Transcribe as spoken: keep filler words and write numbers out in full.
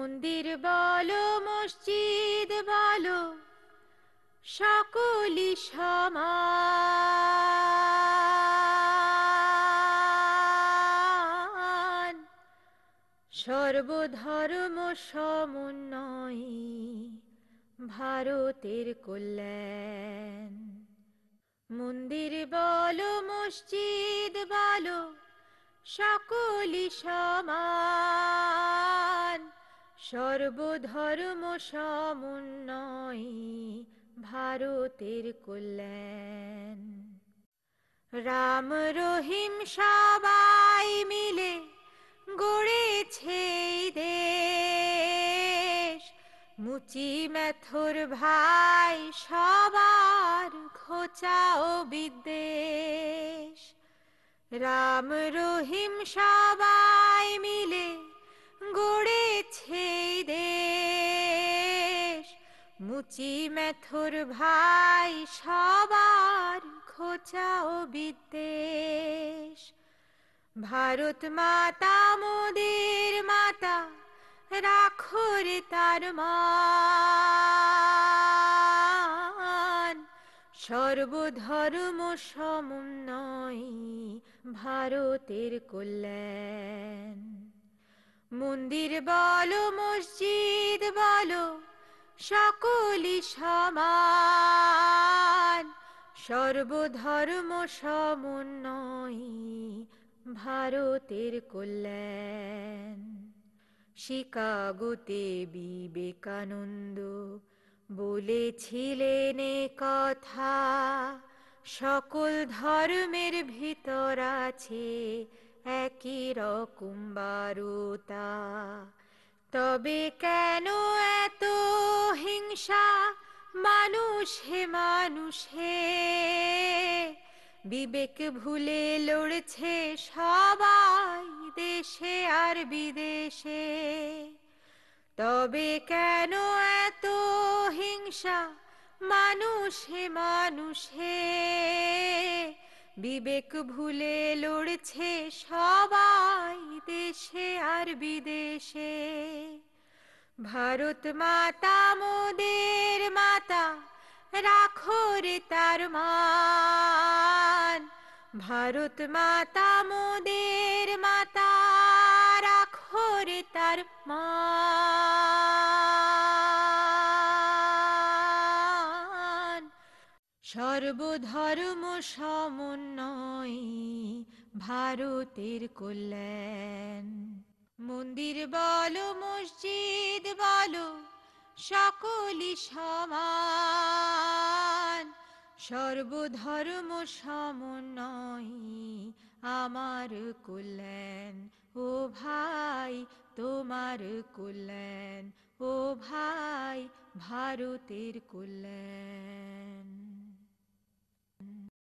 মন্দির বলো মসজিদ বলো সকলই সমান, সর্বধর্ম সমন্বয়ে ভারতের কল্যাণ। মন্দির বলো মসজিদ বলো সকলই সমান, সর্বধর্ম সমন্বয়ে ভারতের কল্যাণ। রাম রহিম সবাই মিলে গড়েছে এই দেশ, মুচি মেথর ভাই সবার খোঁচা ও বিদ্বেষ। রাম রহিম সবাই মিলে গড়েছে এই দেশ, মুচি মেথর ভাই সবার খোঁচা ও বিদ্বেষ। ভারত মাতা মোদের মাতা রাখো রে তার মান, সর্বধর্ম সমন্বয়ে ভারতের কল্যাণ। মন্দির বলো মসজিদ বলো সকলই সমান, সর্বধর্ম সমন্বয়ে ভারতের কল্যাণ। শিকাগোতে বিবেকানন্দ বলেছিলেন এ কথা, সকল ধর্মের ভিতর আছে একই রকম বারতা। তবে কেন এত হিংসা মানুষে মানুষে, বিবেক ভুলে লড়ছে সবাই দেশে আর বিদেশে। তবে কেন এত হিংসা মানুষে মানুষে, বিবেক ভুলে লড়ছে সবাই দেশে আর বিদেশে। ভারত মাতা মোদের মাতা রাখো রে তার মান, ভারত মাতা মোদের মাতা রাখো রে তার মান, সর্বধর্ম সমন্বয়ে ভারতের কল্যাণ। মন্দির বলো মসজিদ বলো সকলই সমান, সর্বধর্ম সমন্বয়ে আমার কল্যাণ। ও ভাই তোমার কল্যাণ, ও ভাই ভারতের কল্যাণ।